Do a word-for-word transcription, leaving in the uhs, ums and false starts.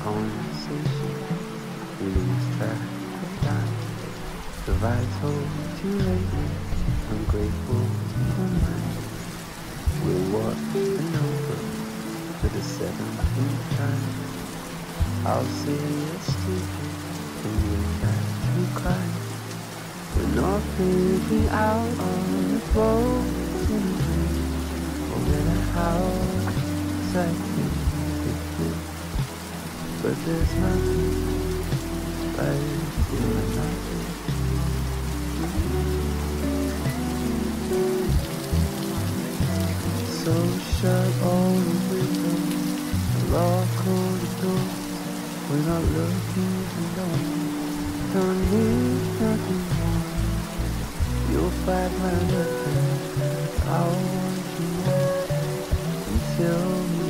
conversation, we lose track of time. Have I told you lately, I'm grateful for mine. We'll walk an over for the seventeenth time. I'll say you're stupid, and you'll try to cry. We're not fading out on the boat anyway. No matter how exciting it feels, but there's nothing like you and I. So shut all the windows and lock all the doors. We're not looking to know. Don't need nothing more. You'll find my letter. I want you more until we